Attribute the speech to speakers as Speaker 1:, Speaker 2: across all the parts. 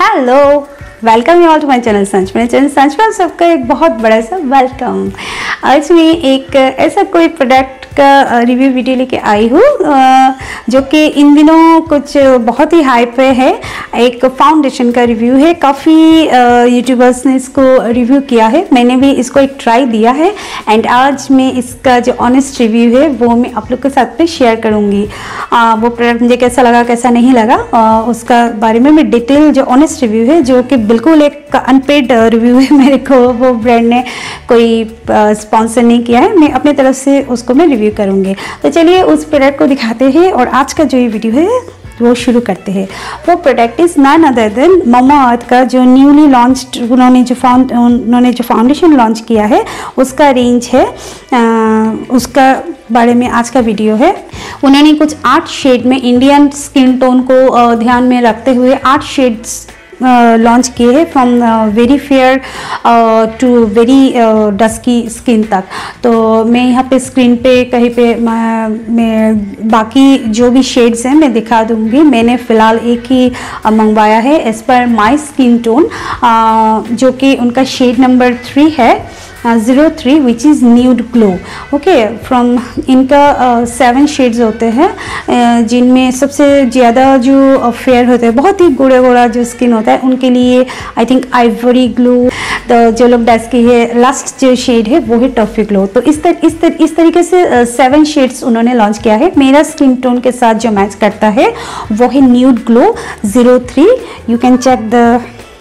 Speaker 1: Hello, welcome you all to my channel संच। मेरे channel संच में सबका एक बहुत बड़ा सा वेलकम। आज मैं एक ऐसा कोई प्रोडक्ट का रिव्यू वीडियो लेके आई हूँ जो कि इन दिनों कुछ बहुत ही हाइप पे है। एक फाउंडेशन का रिव्यू है। काफ़ी यूट्यूबर्स ने इसको रिव्यू किया है, मैंने भी इसको एक ट्राई दिया है एंड आज मैं इसका जो ऑनेस्ट रिव्यू है वो मैं आप लोग के साथ में शेयर करूँगी। वो प्रोडक्ट मुझे कैसा लगा कैसा नहीं लगा उसका बारे में मैं डिटेल जो ऑनेस्ट रिव्यू है, जो कि बिल्कुल एक अनपेड रिव्यू है, मेरे को वो ब्रांड ने कोई स्पॉन्सर नहीं किया है, मैं अपनी तरफ से उसको मैं रिव्यू करूँगी। तो चलिए उस प्रोडक्ट को दिखाते हैं और आज का जो ये वीडियो है वो शुरू करते हैं। वो product is none other than Mamaearth का जो न्यूली लॉन्च्ड उन्होंने जो फाउंडेशन लॉन्च किया है उसका रेंज है, उसका बारे में आज का वीडियो है। उन्होंने कुछ 8 शेड में इंडियन स्किन टोन को ध्यान में रखते हुए 8 शेड्स लॉन्च किए हैं, from very fair to very dusky skin तक। तो मैं यहाँ पे स्क्रीन पे कहीं पे मैं बाकी जो भी शेड्स हैं मैं दिखा दूँगी। मैंने फ़िलहाल एक ही मंगवाया है as per my skin tone, जो कि उनका शेड नंबर 3 है 03 which is nude glow. Okay, from इनका 7 शेड्स होते हैं, जिनमें सबसे ज़्यादा जो फेयर होते हैं, बहुत ही गोरा गोरा जो स्किन होता है उनके लिए आई थिंक आइवरी ग्लो। तो जो लोग डस्की है, लास्ट जो शेड है वो है टॉफी ग्लो। तो इस तरीके से 7 शेड्स उन्होंने लॉन्च किया है। मेरा स्किन टोन के साथ जो मैच करता है वो है nude glow 03। You can check the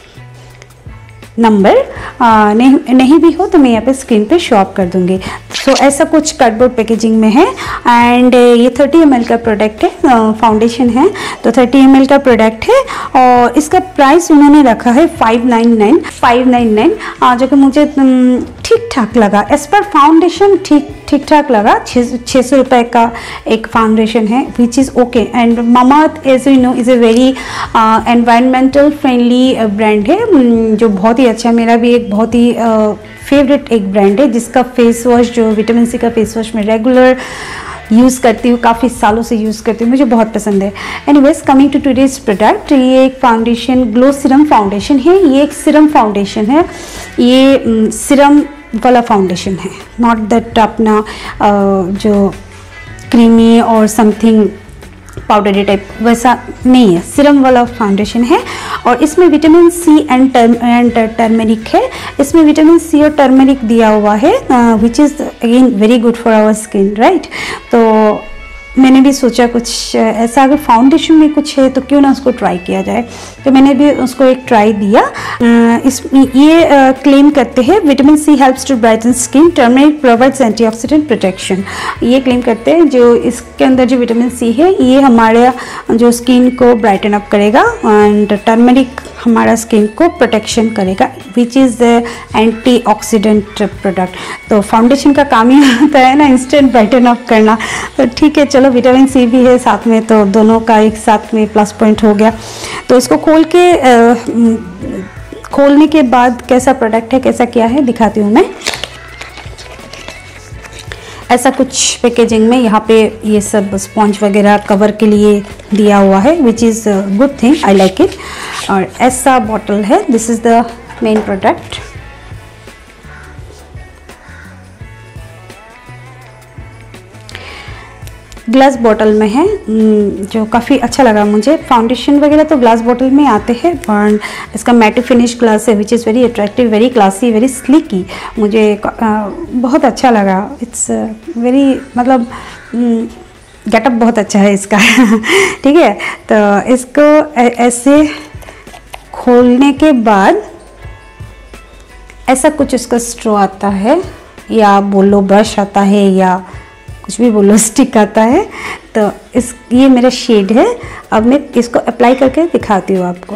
Speaker 1: number, नहीं भी हो तो मैं यहाँ पे स्क्रीन पे शो अप कर दूंगी। सो ऐसा कुछ कार्डबोर्ड पैकेजिंग में है एंड ये 30 ml का प्रोडक्ट है, फाउंडेशन है तो 30 ml का प्रोडक्ट है और इसका प्राइस उन्होंने रखा है 599, जो कि मुझे ठीक ठाक लगा। एज पर फाउंडेशन ठीक ठाक लगा। 600 रुपये का एक फाउंडेशन है which is okay. And Mamaearth as you know is a very environmental friendly brand है, जो बहुत ही अच्छा है। मेरा भी एक बहुत ही फेवरेट एक ब्रांड है जिसका फेस वॉश, जो विटामिन सी का फेस वॉश मैं रेगुलर यूज़ करती हूँ, काफ़ी सालों से यूज़ करती हूँ, मुझे बहुत पसंद है। Anyways, coming to today's product, ये एक फाउंडेशन ग्लो सीरम फाउंडेशन है। ये एक सीरम फाउंडेशन है, ये सीरम वाला फाउंडेशन है, नॉट दैट अपना जो क्रीमी और समथिंग पाउडरी टाइप वैसा नहीं है, सीरम वाला फाउंडेशन है। और इसमें विटामिन सी एंड टर्मरिक है। इसमें विटामिन सी और टर्मरिक दिया हुआ है which is again very good for our skin, right. तो मैंने भी सोचा कुछ ऐसा अगर फाउंडेशन में कुछ है तो क्यों ना उसको ट्राई किया जाए, तो मैंने भी उसको एक ट्राई दिया। ये क्लेम करते हैं vitamin C helps to brighten skin, turmeric provides antioxidant protection. ये क्लेम करते हैं जो इसके अंदर जो विटामिन सी है ये हमारे जो स्किन को ब्राइटन अप करेगा एंड टर्मरिक हमारा स्किन को प्रोटेक्शन करेगा विच इज़ एंटीऑक्सीडेंट प्रोडक्ट। तो फाउंडेशन का काम ही होता है ना इंस्टेंट ब्राइटन अप करना, तो ठीक है चलो विटामिन सी भी है साथ में, तो दोनों का एक साथ में प्लस पॉइंट हो गया। तो इसको खोलने के बाद कैसा प्रोडक्ट है, कैसा क्या है दिखाती हूँ मैं। ऐसा कुछ पैकेजिंग में यहाँ पे ये सब स्पॉन्ज वगैरह कवर के लिए दिया हुआ है which is good thing, I like it. और ऐसा बॉटल है, this is the main product. Glass bottle में है, जो काफ़ी अच्छा लगा मुझे। फाउंडेशन वगैरह तो ग्लास बॉटल में आते हैं और इसका मैट फिनिश ग्लास है which is very attractive, very classy, very sleeky, मुझे बहुत अच्छा लगा। इट्स वेरी मतलब गेटअप बहुत अच्छा है इसका ठीक है। तो इसको ऐसे खोलने के बाद ऐसा कुछ इसका स्ट्रॉ आता है, या बोलो ब्रश आता है, या कुछ भी बोलो, स्टिक आता है। तो ये मेरा शेड है। अब मैं इसको अप्लाई करके दिखाती हूँ आपको।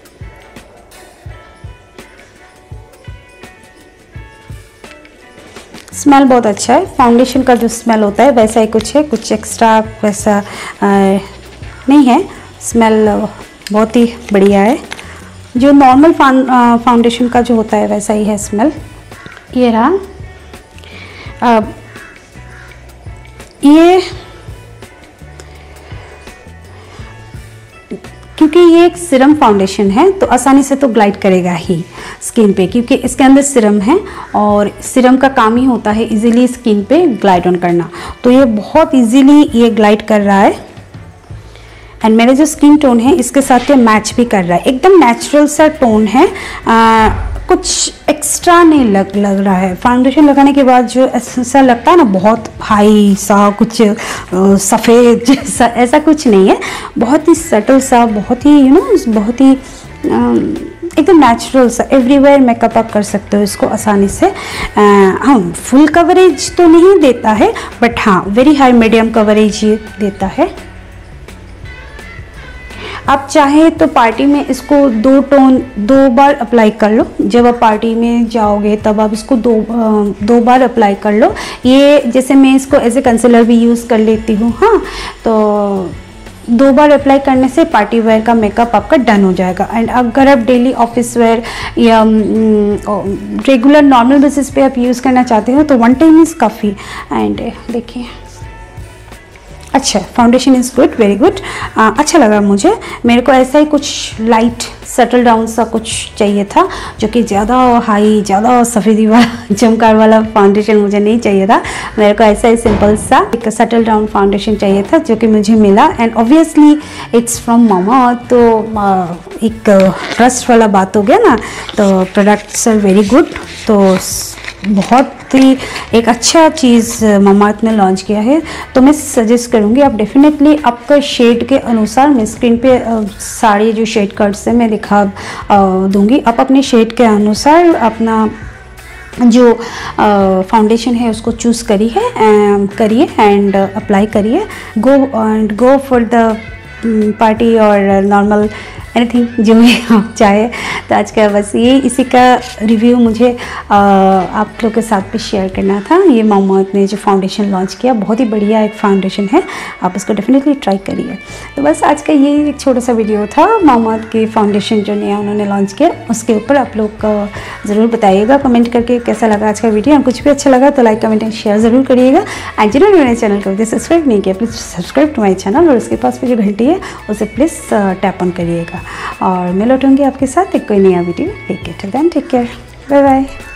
Speaker 1: स्मेल बहुत अच्छा है, फाउंडेशन का जो स्मेल होता है वैसा ही कुछ है, कुछ एक्स्ट्रा वैसा नहीं है। स्मेल बहुत ही बढ़िया है, जो नॉर्मल फाउंडेशन का जो होता है वैसा ही है स्मेल। ये रहा। ये क्योंकि ये एक सीरम फाउंडेशन है तो आसानी से तो ग्लाइड करेगा ही स्किन पे, क्योंकि इसके अंदर सीरम है और सीरम का काम ही होता है इजीली स्किन पे ग्लाइड ऑन करना। तो ये बहुत इजीली ये ग्लाइड कर रहा है एंड मेरे जो स्किन टोन है इसके साथ ये मैच भी कर रहा है। एकदम नेचुरल सा टोन है, कुछ एक्स्ट्रा नहीं लग रहा है। फाउंडेशन लगाने के बाद जो ऐसा लगता है ना बहुत हाई सा, कुछ सफ़ेद जैसा, ऐसा कुछ नहीं है। बहुत ही सटल सा, बहुत ही बहुत ही एकदम नेचुरल सा, एवरीवेयर मेकअप आप कर सकते हो इसको आसानी से। हाँ, फुल कवरेज तो नहीं देता है बट हाँ वेरी हाई मीडियम कवरेज ये देता है। आप चाहे तो पार्टी में इसको 2 बार अप्लाई कर लो। जब आप पार्टी में जाओगे तब आप इसको दो बार अप्लाई कर लो। ये जैसे मैं इसको एज ए कंसीलर भी यूज़ कर लेती हूँ। हाँ, तो 2 बार अप्लाई करने से पार्टी वेयर का मेकअप आपका डन हो जाएगा। एंड अगर आप डेली ऑफिस वेयर या रेगुलर नॉर्मल बेसिस पे आप यूज़ करना चाहते हो तो 1 टाइम इज़ काफ़ी। एंड देखिए, अच्छा foundation is good, very good. अच्छा लगा मुझे। मेरे को ऐसा ही कुछ लाइट सटल डाउन सा कुछ चाहिए था, जो कि ज़्यादा हाई, ज़्यादा सफ़ेदी वाला चमकार वाला फाउंडेशन मुझे नहीं चाहिए था। मेरे को ऐसा ही सिंपल सा एक सटल डाउन फाउंडेशन चाहिए था, जो कि मुझे मिला। And obviously it's from mama, तो एक ट्रस्ट वाला बात हो गया ना। तो प्रोडक्ट्स आर वेरी गुड। तो बहुत ही एक अच्छा चीज़ मामाअर्थ ने लॉन्च किया है, तो मैं सजेस्ट करूँगी आप डेफिनेटली आपका शेड के अनुसार, मैं स्क्रीन पे सारे जो शेड कार्ड्स हैं मैं दिखा दूँगी। आप अपने शेड के अनुसार अपना जो फाउंडेशन है उसको चूज़ करिए एंड अप्लाई करिए। गो फॉर द पार्टी और नॉर्मल एनीथिंग जो भी आप चाहे। तो आज का बस ये इसी का रिव्यू मुझे आप लोग के साथ भी शेयर करना था। ये मामाअर्थ ने जो फाउंडेशन लॉन्च किया, बहुत ही बढ़िया एक फाउंडेशन है, आप इसको डेफिनेटली ट्राई करिए। तो बस आज का ये एक छोटा सा वीडियो था मामाअर्थ की फाउंडेशन जो नया उन्होंने लॉन्च किया उसके ऊपर। आप लोग ज़रूर बताइएगा कमेंट करके कैसा लगा आज का वीडियो। और कुछ भी अच्छा लगा तो लाइक कमेंट एंड शेयर ज़रूर करिएगा। एंड जिन्होंने मेरे चैनल को सब्सक्राइब नहीं किया please subscribe to my channel, और उसके पास में जो घंटी है उसे प्लीज़ टैप ऑन करिएगा। और मैं लौटूंगी आपके साथ एक कोई नया video. Take care, bye bye.